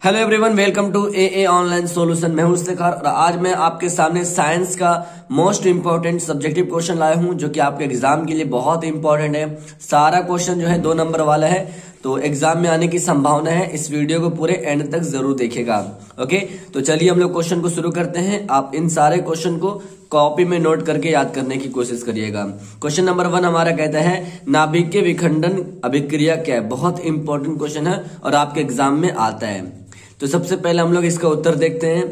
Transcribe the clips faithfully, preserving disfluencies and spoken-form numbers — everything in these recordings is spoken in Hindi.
Hello everyone, welcome to A A online solution. मैं हूं इफ्तिखार और आज मैं आपके सामने साइंस का मोस्ट इंपॉर्टेंट सब्जेक्टिव क्वेश्चन लाया हूं जो कि आपके एग्जाम के लिए बहुत इंपॉर्टेंट है। सारा क्वेश्चन जो है दो नंबर वाला है, तो एग्जाम में आने की संभावना है। इस वीडियो को पूरे एंड तक जरूर देखिएगा। ओके, तो चलिए हम लोग क्वेश्चन को शुरू करते हैं। आप इन सारे क्वेश्चन को कॉपी में नोट करके याद करने की कोशिश करिएगा। क्वेश्चन नंबर वन हमारा कहता है नाभिकीय विखंडन अभिक्रिया क्या है। बहुत इंपॉर्टेंट क्वेश्चन है और आपके एग्जाम में आता है। तो सबसे पहले हम लोग इसका उत्तर देखते हैं।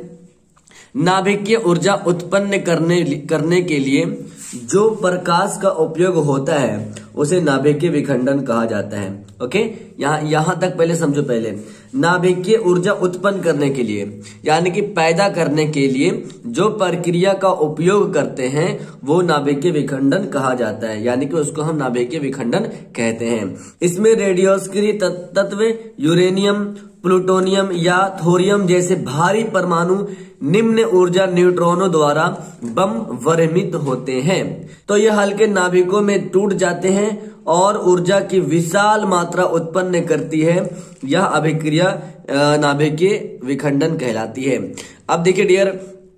नाभिकीय ऊर्जा उत्पन्न करने करने के लिए जो प्रकाश का उपयोग होता है उसे नाभिकीय विखंडन कहा जाता है। ओके, यहाँ यहां तक पहले समझो। पहले नाभिकीय ऊर्जा उत्पन्न करने के लिए यानी कि पैदा करने के लिए जो प्रक्रिया का उपयोग करते हैं वो नाभिकीय विखंडन कहा जाता है, यानी कि उसको हम नाभिकीय विखंडन कहते हैं। इसमें रेडियोस्क्रिय तत्व यूरेनियम, प्लूटोनियम या थोरियम जैसे भारी परमाणु निम्न ऊर्जा न्यूट्रॉनों द्वारा बम वर्मित होते हैं, तो ये हल्के नाभिकों में टूट जाते हैं और ऊर्जा की विशाल मात्रा उत्पन्न करती है। यह अभिक्रिया नाभिकीय विखंडन कहलाती है। अब देखिए डियर,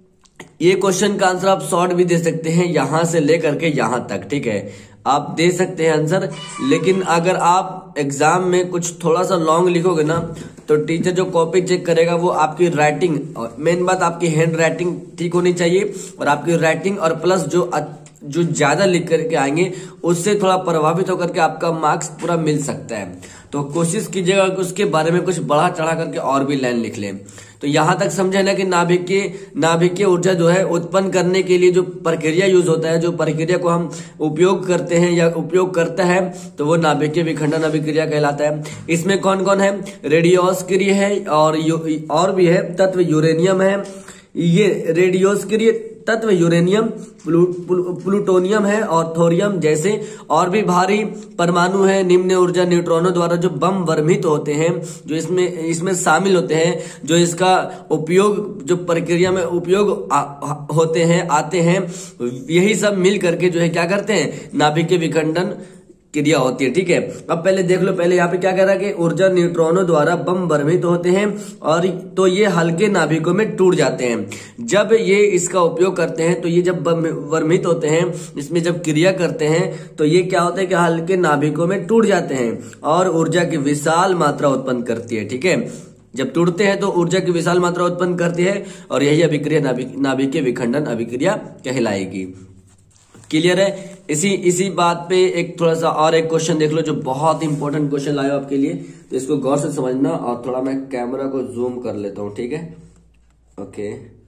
ये क्वेश्चन का आंसर आप शॉर्ट भी दे सकते हैं, यहां से लेकर के यहां तक। ठीक है, आप दे सकते हैं आंसर, लेकिन अगर आप एग्जाम में कुछ थोड़ा सा लॉन्ग लिखोगे ना तो टीचर जो कॉपी चेक करेगा वो आपकी राइटिंग, मेन बात आपकी हैंड राइटिंग ठीक होनी चाहिए, और आपकी राइटिंग और प्लस जो जो ज्यादा लिख करके आएंगे उससे थोड़ा प्रभावित होकर के आपका मार्क्स पूरा मिल सकता है। तो कोशिश कीजिएगा कि उसके बारे में कुछ बढ़ा चढ़ा करके और भी लाइन लिख लें। तो यहां तक समझे ना कि नाभिकीय नाभिकीय ऊर्जा जो है उत्पन्न करने के लिए जो प्रक्रिया यूज होता है, जो प्रक्रिया को हम उपयोग करते हैं या उपयोग करता है, तो वो नाभिकीय विखंडन अभिक्रिया कहलाता है। इसमें कौन कौन है? रेडियोस्क्रिय है और और भी है तत्व यूरेनियम है। ये रेडियोस्क्रिय तत्व यूरेनियम, प्लू, प्लू, प्लूटोनियम है और थोरियम जैसे और भी भारी परमाणु है निम्न ऊर्जा न्यूट्रॉनों द्वारा जो बम वर्मित होते हैं, जो इसमें इसमें शामिल होते हैं, जो इसका उपयोग जो प्रक्रिया में उपयोग आ, होते हैं आते हैं, यही सब मिल करके जो है क्या करते हैं, नाभिकीय विखंडन क्रिया होती है। ठीक है, अब पहले देख लो। पहले यहाँ पे क्या कह रहा है कि ऊर्जा न्यूट्रॉनों द्वारा बम वर्मित होते हैं और तो ये हल्के नाभिकों में टूट जाते हैं। जब ये इसका उपयोग करते हैं तो ये जब बम वर्मित होते हैं, इसमें जब क्रिया करते हैं तो ये क्या होता है कि हल्के नाभिकों में टूट जाते हैं और ऊर्जा की विशाल मात्रा उत्पन्न करती है। ठीक है, जब टूटते हैं तो ऊर्जा की विशाल मात्रा उत्पन्न करती है और यही अभिक्रिया नाभिकीय विखंडन अभिक्रिया कहलाएगी। क्लियर है? इसी इसी बात पे एक थोड़ा सा और एक क्वेश्चन देख लो जो बहुत इंपॉर्टेंट क्वेश्चन लाया आपके लिए, तो इसको गौर से समझना। और थोड़ा मैं कैमरा को जूम कर लेता हूं। ठीक है, ओके,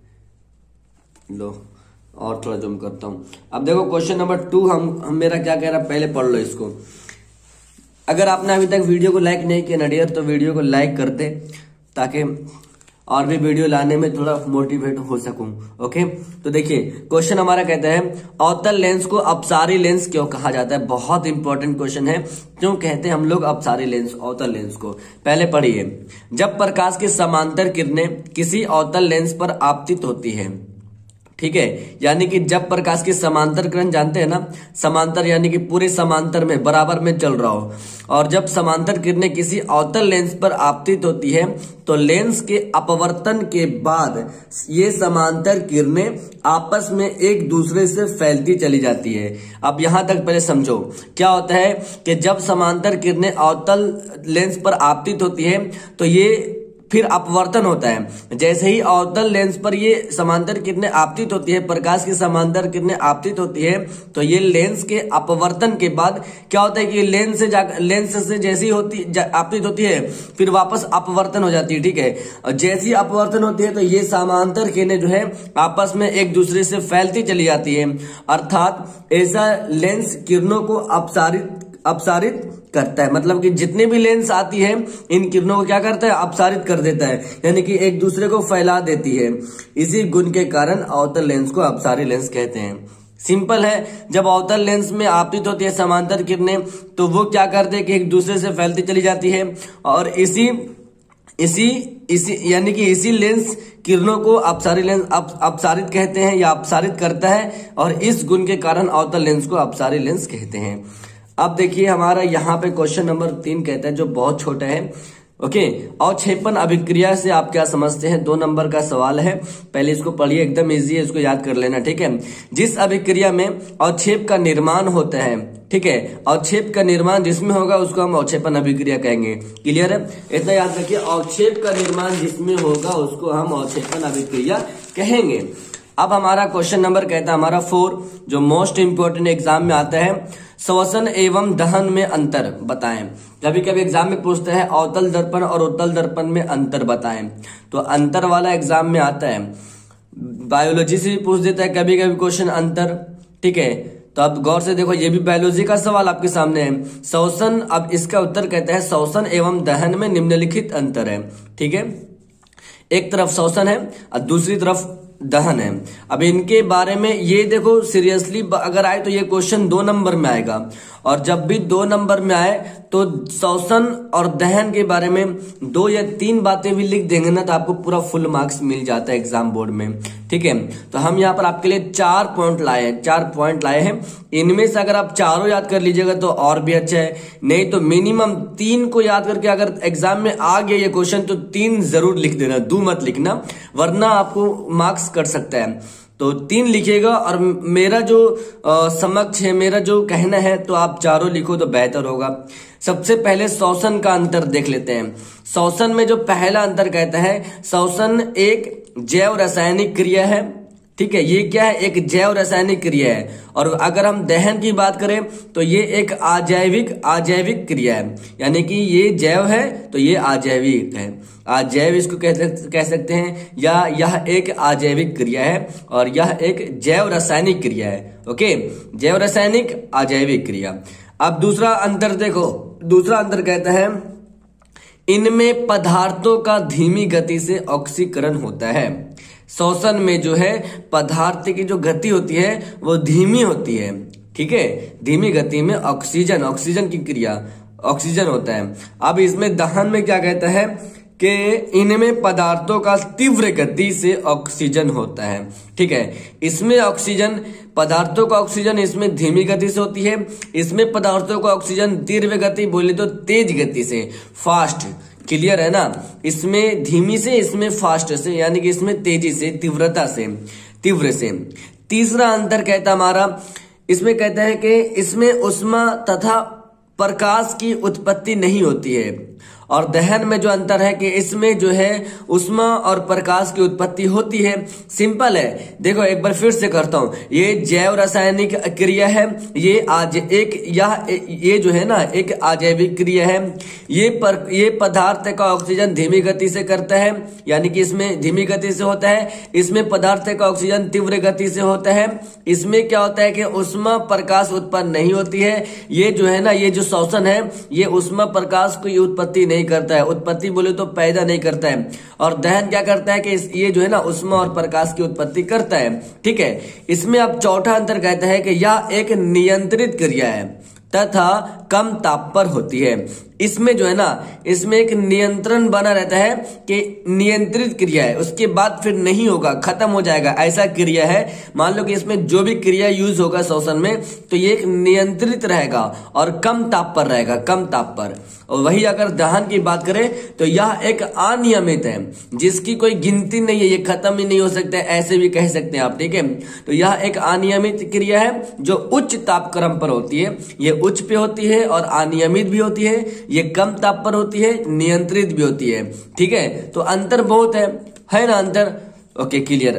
लो और थोड़ा जूम करता हूं। अब देखो क्वेश्चन नंबर टू हम, हम मेरा क्या कह रहा है, पहले पढ़ लो इसको। अगर आपने अभी तक वीडियो को लाइक नहीं किया ना डियर, तो वीडियो को लाइक कर दे ताकि और भी वीडियो लाने में थोड़ा मोटिवेट हो सकूं। ओके, तो देखिए क्वेश्चन हमारा कहता है अवतल लेंस को अपसारी लेंस क्यों कहा जाता है। बहुत इंपॉर्टेंट क्वेश्चन है, क्यों कहते हैं हम लोग अपसारी लेंस अवतल लेंस को। पहले पढ़िए, जब प्रकाश की समांतर किरणें किसी अवतल लेंस पर आपतित होती है, ठीक है, यानी कि जब प्रकाश की समांतर किरण, जानते हैं ना, समांतर यानी कि पूरे समांतर में बराबर में चल रहा हो, और जब समांतर किरणें किसी अवतल लेंस पर आपतित होती है तो लेंस के अपवर्तन के बाद ये समांतर किरणें आपस में एक दूसरे से फैलती चली जाती है। अब यहां तक पहले समझो क्या होता है कि जब समांतर किरणें अवतल लेंस पर आपतित होती है तो ये फिर अपवर्तन होता है। जैसे ही अवतल लेंस पर ये समांतर किरणें आपतित होती है, प्रकाश की समांतर किरणें आपतित होती है, तो ये लेंस के अपवर्तन के बाद क्या होता है कि लेंस से जाकर लेंस से जैसी होती आपतित होती है फिर वापस अपवर्तन हो जाती है। ठीक है, और जैसी अपवर्तन होती है तो ये समांतर किरणें जो है आपस में एक दूसरे से फैलती चली जाती है, अर्थात ऐसा लेंस किरणों को अपसारित अपसारित करता है। मतलब कि जितने भी लेंस आती है इन किरणों को क्या करता है, अपसारित कर देता है, यानी कि एक दूसरे को फैला देती है। इसी गुण के कारण अवतल लेंस को अपसारी लेंस कहते हैं। सिंपल है, जब अवतल लेंस में आपतित होती है समांतर किरणें तो वो क्या करते हैं कि एक दूसरे से फैलती चली जाती है, और इसी इसी इसी यानी कि इसी लेंस किरणों को अपसारी लेंस अप, अपसारित कहते हैं या अपसारित करता है, और इस गुण के कारण अवतल लेंस को अपसारी लेंस कहते हैं। अब देखिए हमारा यहाँ पे क्वेश्चन नंबर तीन कहता है जो बहुत छोटा है, ओके। अवक्षेपण अभिक्रिया से आप क्या समझते हैं? दो नंबर का सवाल है, पहले इसको पढ़िए, एकदम इजी है, इसको याद कर लेना, ठीक है। जिस अभिक्रिया में अवक्षेप का निर्माण होता है, ठीक है, अवक्षेप का निर्माण जिसमें होगा उसको हम अवक्षेपण अभिक्रिया कहेंगे। क्लियर है? इतना याद रखिए, अवक्षेप का निर्माण जिसमें होगा उसको हम अवक्षेपण अभिक्रिया कहेंगे। अब हमारा क्वेश्चन नंबर कहता है हमारा फोर, जो मोस्ट इंपोर्टेंट एग्जाम में आता है, श्वसन एवं दहन में अंतर बताएं। कभी कभी एग्जाम में पूछते हैं अवतल दर्पण और उत्तल दर्पण में अंतर बताएं, तो अंतर वाला एग्जाम में आता है। बायोलॉजी से भी पूछ देता है कभी कभी क्वेश्चन अंतर, ठीक है। तो आप गौर से देखो, ये भी बायोलॉजी का सवाल आपके सामने है। श्वसन, अब इसका उत्तर कहता है श्वसन एवं दहन में निम्नलिखित अंतर है, ठीक है। एक तरफ श्वसन है और दूसरी तरफ दहन है। अब इनके बारे में ये देखो, सीरियसली अगर आए तो ये क्वेश्चन दो नंबर में आएगा, और जब भी दो नंबर में आए तो श्वसन और दहन के बारे में दो या तीन बातें भी लिख देंगे ना, तो आपको पूरा फुल मार्क्स मिल जाता है एग्जाम बोर्ड में, ठीक है। तो हम यहाँ पर आपके लिए चार पॉइंट लाए हैं, चार पॉइंट लाए हैं। इनमें से अगर आप चारों याद कर लीजिएगा तो और भी अच्छा है, नहीं तो मिनिमम तीन को याद करके अगर एग्जाम में आ गया ये क्वेश्चन तो तीन जरूर लिख देना, दो मत लिखना, वरना आपको मार्क्स कट सकता है। तो तीन लिखिएगा, और मेरा जो आ, समक्ष है, मेरा जो कहना है, तो आप चारों लिखो तो बेहतर होगा। सबसे पहले श्वसन का अंतर देख लेते हैं। श्वसन में जो पहला अंतर कहता है, श्वसन एक जैव रासायनिक क्रिया है, ठीक है। ये क्या है? एक जैव रासायनिक क्रिया है। और अगर हम दहन की बात करें तो ये एक अजैविक अजैविक क्रिया है, यानी कि ये जैव है तो ये अजैविक है, अजैव इसको कह सकते हैं, या यह एक अजैविक क्रिया है और यह एक जैव रासायनिक क्रिया है। ओके, जैव रासायनिक अजैविक क्रिया। अब दूसरा अंतर देखो, दूसरा अंतर कहता है इनमें पदार्थों का धीमी गति से ऑक्सीकरण होता है। श्वसन में जो है पदार्थ की जो गति होती है वो धीमी होती है, ठीक है। धीमी गति में ऑक्सीजन ऑक्सीजन की क्रिया ऑक्सीजन होता है। अब इसमें दहन में क्या कहता है कि इनमें पदार्थों का तीव्र गति से ऑक्सीजन होता है, ठीक है। इसमें ऑक्सीजन पदार्थों का ऑक्सीजन इसमें धीमी गति से होती है, इसमें पदार्थों का ऑक्सीजन तीव्र गति बोले तो तेज गति से, फास्ट। क्लियर है ना? इसमें धीमी से, इसमें फास्ट से, यानी कि इसमें तेजी से, तीव्रता से, तीव्र से। तीसरा अंतर कहता हमारा, इसमें कहता है कि इसमें ऊष्मा तथा प्रकाश की उत्पत्ति नहीं होती है। और दहन में जो अंतर है कि इसमें जो है ऊष्मा और प्रकाश की उत्पत्ति होती है। सिंपल है, देखो एक बार फिर से करता हूं। ये जैव रासायनिक क्रिया है, ये आज एक यह ये जो है ना एक अजैविक क्रिया है। ये पर ये पदार्थ का ऑक्सीजन धीमी गति से करता है, यानी कि इसमें धीमी गति से होता है। इसमें पदार्थ का ऑक्सीजन तीव्र गति से होता है। इसमें क्या होता है कि ऊष्मा प्रकाश उत्पन्न नहीं होती है। ये जो है ना, ये जो श्वसन है ये ऊष्मा प्रकाश की उत्पत्ति नहीं करता है, उत्पत्ति बोले तो पैदा नहीं करता है। और दहन क्या करता है कि ये जो है ना ऊष्मा और प्रकाश की उत्पत्ति करता है, ठीक है। इसमें अब चौथा अंतर कहता है कि यह एक नियंत्रित क्रिया है तथा कम ताप पर होती है। इसमें जो है ना, इसमें एक नियंत्रण बना रहता है कि नियंत्रित क्रिया है, उसके बाद फिर नहीं होगा, खत्म हो जाएगा, ऐसा क्रिया है। मान लो कि इसमें जो भी क्रिया यूज होगा श्वसन में, तो ये एक नियंत्रित रहेगा और कम ताप पर रहेगा, कम ताप पर। और वही अगर दहन की बात करें तो यह एक अनियमित है, जिसकी कोई गिनती नहीं है, ये खत्म ही नहीं हो सकता है, ऐसे भी कह सकते हैं आप, ठीक है। तो यह एक अनियमित क्रिया है जो उच्च तापक्रम पर होती है। ये उच्च पे होती है और अनियमित भी होती है, ये कम ताप पर होती है, नियंत्रित भी होती है, ठीक है। तो अंतर बहुत है है ना अंतर? Okay, clear.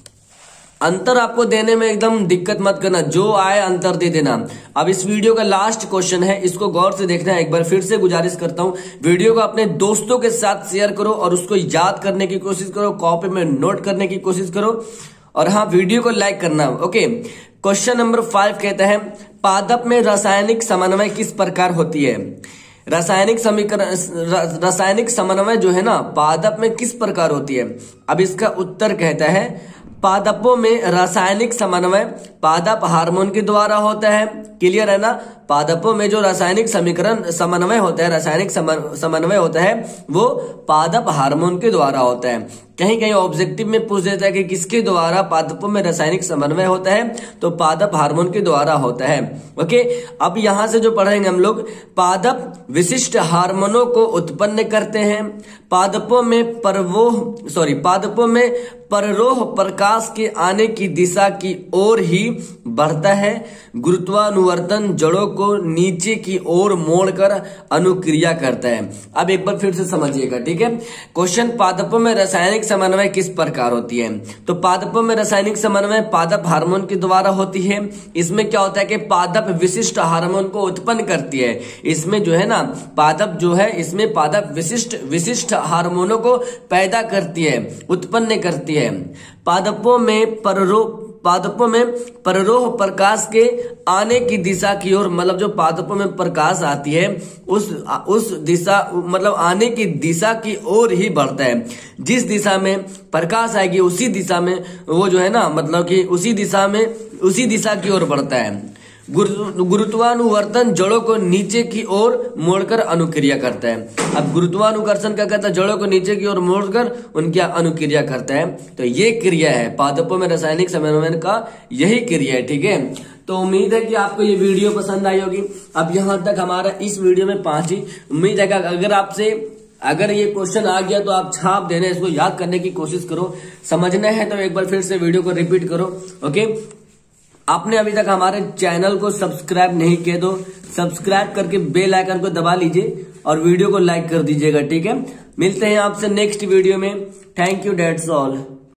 अंतर आपको देने में एकदम दिक्कत मत करना, जो आए अंतर दे देना। अब इस वीडियो का लास्ट क्वेश्चन है, इसको गौर से देखना है। एक बार फिर से गुजारिश करता हूं, वीडियो को अपने दोस्तों के साथ शेयर करो और उसको याद करने की कोशिश करो, कॉपी में नोट करने की कोशिश करो, और हाँ, वीडियो को लाइक करना। ओके, क्वेश्चन नंबर फाइव कहता है पादप में रासायनिक समन्वय किस प्रकार होती है? रासायनिक समीकरण रासायनिक समन्वय जो है ना पादप में किस प्रकार होती है? अब इसका उत्तर कहता है पादपों में रासायनिक समन्वय पादप हार्मोन के द्वारा होता है। क्लियर है ना? पादपों में जो रासायनिक समीकरण समन्वय होता है, रासायनिक समन्वय होता है वो पादप हार्मोन के द्वारा होता है। कहीं कहीं ऑब्जेक्टिव में पूछ देता है कि किसके द्वारा पादपों में रासायनिक समन्वय होता है, तो पादप हार्मोन के द्वारा होता है। ओके, अब यहां से जो पढ़ेंगे हम लोग, पादप विशिष्ट हार्मोनों को उत्पन्न करते हैं। पादपों में परवोह सॉरी पादपों में पररोह प्रकाश के आने की दिशा की ओर ही बढ़ता है। गुरुत्वानुवर्तन जड़ों को नीचे की ओर मोड़कर अनुक्रिया करता है। अब एक बार फिर से समझिएगा, ठीक है? क्वेश्चन, पादपों में रासायनिक समन्वय किस प्रकार होती है? तो पादपों में रासायनिक समन्वय पादप हार्मोन के द्वारा होती है। इसमें क्या होता है कि पादप विशिष्ट हार्मोन को उत्पन्न करती है। इसमें जो है ना, पादप जो है इसमें पादप विशिष्ट विशिष्ट हार्मोनों को पैदा करती है, उत्पन्न करती है। पादपों में पररोह पादपों में पररोह प्रकाश के आने की दिशा की ओर, मतलब जो पादपों में प्रकाश आती है उस उस दिशा मतलब आने की दिशा की ओर ही बढ़ता है। जिस दिशा में प्रकाश आएगी उसी दिशा में वो जो है ना, मतलब कि उसी दिशा में उसी दिशा की ओर बढ़ता है। गुरुत्वानुवर्तन जड़ों को नीचे की ओर मोड़कर अनुक्रिया करता है। अब गुरुत्वानुकर्षण क्या करता है? जड़ों को नीचे की ओर मोड़कर उनकी अनुक्रिया करता है। तो ये क्रिया है पादपों में रासायनिक समन्वय का, यही क्रिया है, ठीक है? तो उम्मीद है कि आपको ये वीडियो पसंद आई होगी। अब यहाँ तक हमारा इस वीडियो में पांच ही। उम्मीद है कि अगर आपसे अगर ये क्वेश्चन आ गया तो आप छाप देना, इसको याद करने की कोशिश करो। समझना है तो एक बार फिर से वीडियो को रिपीट करो। ओके, आपने अभी तक हमारे चैनल को सब्सक्राइब नहीं किया तो सब्सक्राइब करके बेल आइकन को दबा लीजिए और वीडियो को लाइक कर दीजिएगा, ठीक है? मिलते हैं आपसे नेक्स्ट वीडियो में। Thank you, that's all.